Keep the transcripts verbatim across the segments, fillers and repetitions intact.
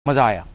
मज़ा आया।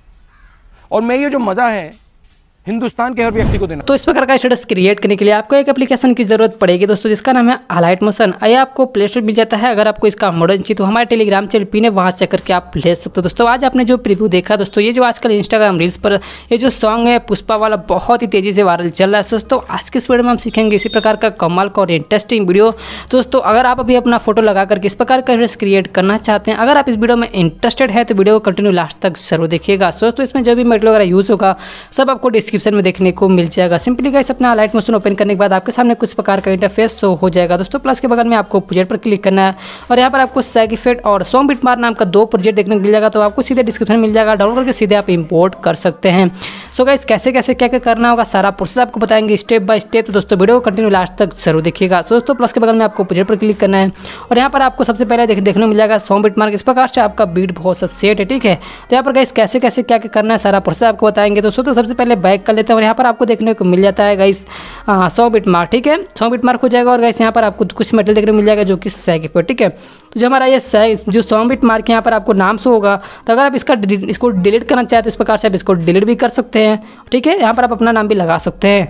और मैं ये जो मज़ा है हिंदुस्तान के हर व्यक्ति को देना। तो इस प्रकार का स्टेटस क्रिएट करने के लिए आपको एक एप्लीकेशन की जरूरत पड़ेगी दोस्तों, जिसका नाम है हाईलाइट मोशन। ये आपको प्ले स्टोर मिल जाता है। अगर आपको इसका मॉडल चाहिए तो हमारे टेलीग्राम चैनल पिन है, वहाँ से करके आप ले सकते हो। दोस्तों आज आपने जो प्रीव्यू देखा दोस्तों, ये जो आजकल इंस्टाग्राम रील्स पर ये जो सॉन्ग है पुष्पा वाला बहुत ही तेज़ी से वायरल चल रहा है दोस्तों। आज के इस वीडियो में हम सीखेंगे इसी प्रकार का कमाल का और इंटरेस्टिंग वीडियो। दोस्तों अगर आप अभी अपना फोटो लगा करके इस प्रकार का स्टेटस क्रिएट करना चाहते हैं, अगर आप इस वीडियो में इंटरेस्टेड है तो वीडियो को कंटिन्यू लास्ट तक जरूर देखिएगा। दोस्तों इसमें जो भी मटेरियल वगैरह यूज़ होगा सब आपको डिस्क्रिप्शन में देखने को मिल जाएगा। सिंपली गाइस अपना हाईलाइट मोशन ओपन करने के बाद आपके सामने कुछ प्रकार का इंटरफेस शो हो जाएगा दोस्तों। प्लस के बगल में आपको प्रोजेक्ट पर क्लिक करना है और यहाँ पर आपको सैग इफेक्ट और सॉन्ग बिटमार्क नाम का दो प्रोजेक्ट देखने को मिल जाएगा। तो आपको सीधे डिस्क्रिप्शन मिल जाएगा, डाउनलोड करके सीधे आप इंपोर्ट कर सकते हैं। सो गाइस कैसे कैसे क्या क्या करना होगा सारा प्रोसेस आपको बताएंगे स्टेप बाय स्टेप। तो दोस्तों वीडियो को कंटिन्यू लास्ट तक जरूर देखिएगा। सो दोस्तों प्लस के बगल में आपको प्रोजेक्ट पर क्लिक करना है और यहाँ पर आपको सबसे पहले देख देखने को मिल जाएगा सॉन्ग बिटमार्क। इस प्रकार से आपका बीट बहुत सा सेट है, ठीक है। तो यहाँ पर गाइस कैसे कैसे क्या क्या करना है सारा प्रोसेस आपको बताएंगे दोस्तों। तो सबसे पहले बैक कर लेते हैं और यहाँ पर आपको देखने को मिल जाता है गाइस सौ बिट मार्क, ठीक है। सौ बिट मार्क हो जाएगा और गाइस यहाँ पर आपको कुछ मटेरियल देखने को मिल जाएगा जो कि सैग इफेक्ट, ठीक है। तो जो हमारा ये सैग जो सौ बिट मार्क यहाँ पर आपको नाम से होगा, तो अगर आप इसका इसको डिलीट करना चाहते हो इस प्रकार से आप इसको डिलीट भी कर सकते हैं, ठीक है। यहाँ पर आप अपना नाम भी लगा सकते हैं।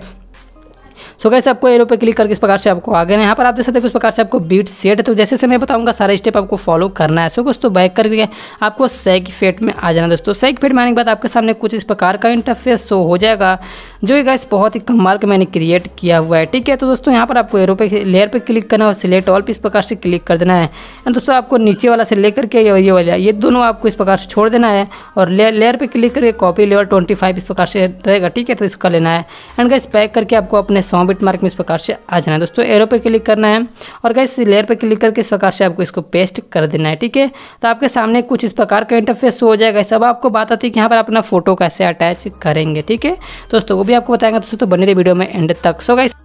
सो गाइस आपको एरो पे क्लिक करके इस प्रकार से आपको आगे ना यहाँ पर आप देख सकते हैं कुछ प्रकार से आपको बीट सेट है। तो जैसे से मैं बताऊंगा सारा स्टेप आपको फॉलो करना है। सो कुछ तो बैक करके आपको सैग इफेक्ट में आ जाना दोस्तों। सैग इफेक्ट में आने के बाद आपके सामने कुछ इस प्रकार का इंटरफेस शो हो जाएगा, जो ये गाइस बहुत ही कमाल का मैंने क्रिएट किया हुआ है, ठीक है। तो दोस्तों यहाँ पर आपको एरो पे लेयर पे क्लिक करना है और सिलेक्ट ऑल पे इस प्रकार से क्लिक कर देना है। एंड दोस्तों आपको नीचे वाला से लेकर के ये वाला ये दोनों आपको इस प्रकार से छोड़ देना है और लेयर लेयर पे क्लिक करके कॉपी लेवल ट्वेंटी फाइव इस प्रकार से रहेगा, ठीक है। तो इसका लेना है एंड गाइस पैक करके आपको अपने सौ बिट मार्क में इस प्रकार से आ जाना है दोस्तों। एरो पे क्लिक करना है और गाइस लेयर पे क्लिक करके इस प्रकार से आपको इसको पेस्ट कर देना है, ठीक है। तो आपके सामने कुछ इस प्रकार का इंटरफेस हो जाएगा। सब आपको बात आती है कि यहाँ पर अपना फोटो कैसे अटैच करेंगे, ठीक है दोस्तों, वो भी आपको बताएंगे दोस्तों। तो बने रहिए वीडियो में एंड तक। So guys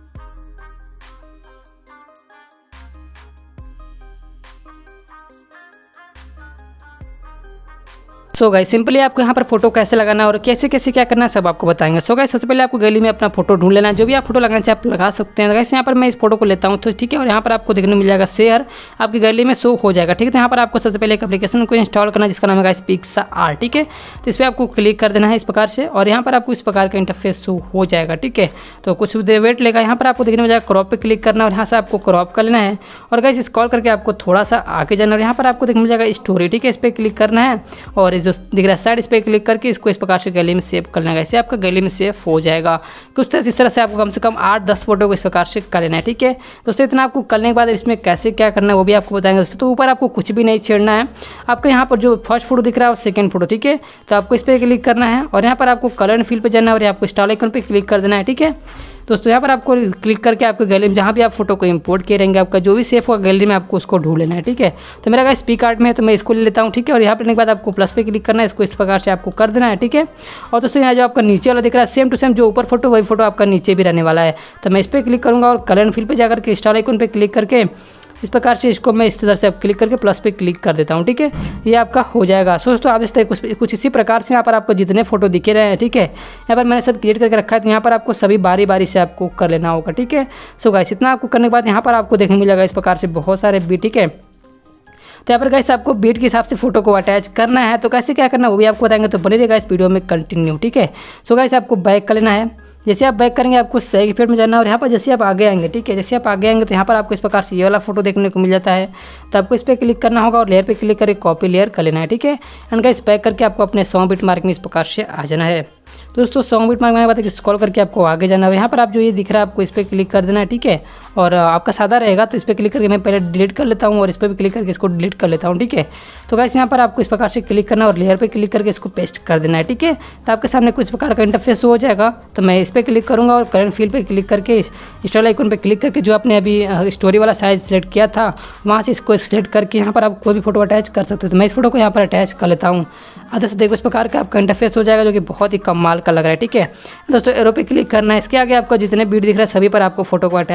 so guys simply आपको यहाँ पर फोटो कैसे लगाना है और कैसे कैसे क्या करना है सब आपको बताएंगे। सो गाइस सबसे पहले आपको गैलरी में अपना फोटो ढूंढ लेना है। जो भी आप फोटो लगाना चाहे आप लगा सकते हैं। गाइस यहाँ पर मैं इस फोटो को लेता हूँ तो ठीक है, और यहाँ पर आपको देखने को मिल जाएगा शेयर, आपकी गैलरी में शो हो जाएगा, ठीक है। तो यहाँ पर आपको सबसे पहले एक एप्लीकेशन को इंस्टॉल करना है जिसका नाम है गाइस पिक्साआर्ट, ठीक है। तो इस पर आपको क्लिक कर देना है इस प्रकार से और यहाँ पर आपको इस प्रकार का इंटरफेस शो हो जाएगा, ठीक है। तो कुछ देर वेट लेगा। यहाँ पर आपको देखने को मिल जाएगा क्रॉप पे क्लिक करना और यहाँ से आपको क्रॉप कर लेना है और गाइस स्क्रॉल करके आपको थोड़ा सा आगे जाना और यहाँ पर आपको देखने को मिल जाएगा स्टोरी, ठीक है। इस पर क्लिक करना है और जो दिख रहा है साइड इस पर क्लिक करके इसको इस प्रकार से गैलरी में सेव कर लेना है। इससे आपका गैलरी में सेव हो जाएगा। कुछ तरह इस तरह से आपको कम से कम आठ दस फोटो को इस प्रकार से कर लेना है, ठीक है दोस्तों। इतना आपको करने के बाद इसमें कैसे क्या करना है वो भी आपको बताएंगे दोस्तों। तो ऊपर आपको कुछ भी नहीं छेड़ना है। आपको यहाँ पर जो फर्स्ट फोटो दिख रहा है और सेकंड फोटो, ठीक है। तो आपको इस पर क्लिक करना है और यहाँ पर आपको कलर एंड फिल पे जाना है और आपको स्टार आइकन पे क्लिक कर देना है, ठीक है दोस्तों। यहाँ पर आपको क्लिक करके आपको गैलरी में जहाँ भी आप फोटो को इंपोर्ट किए रहेंगे आपका जो भी सेफ होगा गैलरी में आपको उसको ढूंढ लेना है, ठीक है। तो मेरा गाइस पिक्साआर्ट में है तो मैं इसको ले लेता हूँ, ठीक है। और यहाँ पर लेने के बाद आपको प्लस पे क्लिक करना है, इसको इस प्रकार से आपको कर देना है, ठीक है। और दोस्तों यहाँ जो आपका नीचे वाला दिख रहा है सेम टू सेम जो ऊपर फोटो वही फोटो आपका नीचे भी रहने वाला है। तो मैं इस पर क्लिक करूँगा और कलर एंड फिल पे जाकर के स्टार आइकन पे क्लिक करके इस प्रकार से इसको मैं इस तरह से आप क्लिक करके प्लस पे क्लिक कर देता हूँ, ठीक है। ये आपका हो जाएगा। सो दोस्तों आप इस तरह कुछ कुछ इसी प्रकार से यहाँ पर आपको जितने फोटो दिखे रहे हैं, ठीक है। यहाँ पर मैंने सब क्रिएट करके रखा है तो यहाँ पर आपको सभी बारी बारी से आपको कर लेना होगा, ठीक है। सो गाइस इतना आपको करने के बाद यहाँ पर आपको देखने मिलेगा इस प्रकार से बहुत सारे भी, ठीक है। तो यहाँ पर गाइस आपको बीट के हिसाब से फोटो को अटैच करना है। तो कैसे क्या करना है वो भी आपको बताएंगे। तो बने रहिएगा इस वीडियो में कंटिन्यू, ठीक है। सो गाइस आपको बैक कर लेना है। जैसे आप बैक करेंगे आपको सैग इफेक्ट में जाना है और यहाँ पर जैसे आप आगे आएंगे, ठीक है। जैसे आप आगे आएंगे तो यहाँ पर आपको इस प्रकार से ये वाला फोटो देखने को मिल जाता है। तो आपको इस पर क्लिक करना होगा और लेयर पे क्लिक करके कॉपी लेयर कर लेना है, ठीक है। एंड गाइस बैक करके आपको अपने सौ बिट मार्क में इस प्रकार से आ जाना है दोस्तों। सौ बिट मार्क मैंने बताया कि स्क्रॉल करके आपको आगे जाना है। यहाँ पर आप जो ये दिख रहा है आपको इस पर क्लिक कर देना है, ठीक है। और आपका सादा रहेगा तो इस पर क्लिक करके मैं पहले डिलीट कर लेता हूँ और इस पर भी क्लिक करके इसको डिलीट कर लेता हूँ, ठीक है। तो गाइस यहाँ पर आपको इस प्रकार से क्लिक करना और लेयर पे क्लिक करके इसको पेस्ट कर देना है, ठीक है। तो आपके सामने कुछ प्रकार का इंटरफेस हो जाएगा। तो मैं इस पर क्लिक करूँगा और करंट फील्ड पे क्लिक करके स्टार आइकन पे क्लिक करके जो आपने अभी स्टोरी वाला साइज सेलेक्ट किया था वहाँ से इसको सिलेक्ट करके यहाँ पर आप कोई भी फोटो अटैच कर सकते हो। तो मैं इस फोटो को यहाँ पर अटैच कर लेता हूँ। आधा से देखो इस प्रकार का आपका इंटरफेस हो जाएगा जो कि बहुत ही कमाल का लग रहा है, ठीक है दोस्तों। एरो पे क्लिक करना है। इसके आगे आपका जितने बीट दिख रहा है सभी पर आपको फोटो को अटैच कर लेना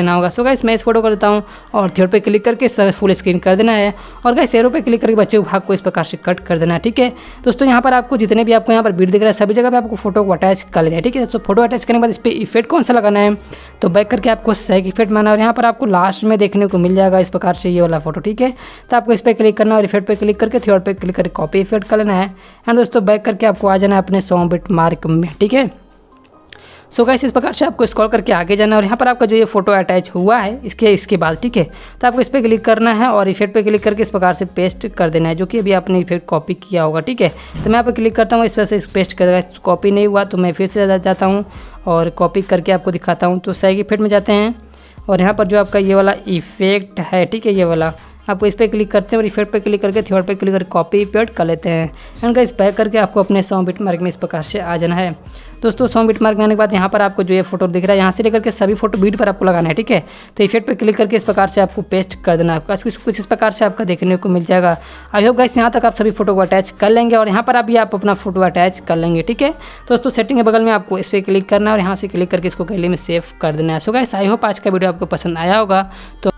लेना होगा। सो गाइस मैं इस फोटो को लेता हूँ और थ्योड पे क्लिक करके इस पर फुल स्क्रीन कर देना है और गाइस एरो पे क्लिक करके बच्चे भाग को इस प्रकार से कट कर देना है। ठीक है दोस्तों, यहाँ पर आपको जितने भी आपको यहाँ पर बीट दिख रहा है सभी जगह पे आपको फोटो को अटैच कर लेना है। ठीक है दोस्तों, फोटो अटैच करने के बाद इस पर इफेक्ट कौन सा लगाना है तो बैक करके आपको सैग इफेक्ट माना और यहाँ पर आपको लास्ट में देखने को मिल जाएगा इस प्रकार से ये वाला फोटो। ठीक है, तो आपको इस पर क्लिक करना और इफेक्ट पे क्लिक करके थ्योड पे क्लिक करके कॉपी इफेक्ट कर लेना है एंड दोस्तों बैक करके आपको आ जाना है अपने सौ बिट मार्क में। ठीक है, सो गाइस इस प्रकार से आपको स्क्रॉल करके आगे जाना है और यहाँ पर आपका जो ये फोटो अटैच हुआ है इसके इसके बाद। ठीक है, तो आपको इस पर क्लिक करना है और इफेक्ट पे क्लिक करके इस प्रकार से पेस्ट कर देना है जो कि अभी आपने इफेक्ट कॉपी किया होगा। ठीक है, तो मैं यहाँ पर क्लिक करता हूँ, इस वजह से इस पेस्ट कर कॉपी नहीं हुआ तो मैं फिर से जाता हूँ और कॉपी करके आपको दिखाता हूँ। तो सैग इफेक्ट में जाते हैं और यहाँ पर जो आपका ये वाला इफेक्ट है, ठीक है, ये वाला आपको इस पर क्लिक करते हैं और इफेक्ट पे क्लिक करके थ्योड पे क्लिक करके कॉपी पेस्ट कर लेते हैं एंड गाइस बैक करके आपको अपने सौ बिट मार्क में इस प्रकार से आ जाना है। दोस्तों सौ बिट मार्क में आने के बाद यहाँ पर आपको जो ये फोटो दिख रहा है यहाँ से लेकर के सभी फोटो बीट पर आपको लगाना है। ठीक है, तो इफेक्ट पे क्लिक करके इस प्रकार से आपको पेस्ट कर देना है, कुछ कुछ इस प्रकार से आपका देखने को मिल जाएगा। आई होप गाइस यहाँ तक आप सभी फोटो को अटैच कर लेंगे और यहाँ पर अभी आप अपना फोटो अटैच कर लेंगे। ठीक है दोस्तों, सेटिंग के बगल में आपको इस पर क्लिक करना है और यहाँ से क्लिक करके इसको गैलरी में सेव कर देना है। सो गाइस आई होप आज का वीडियो आपको पसंद आया होगा। तो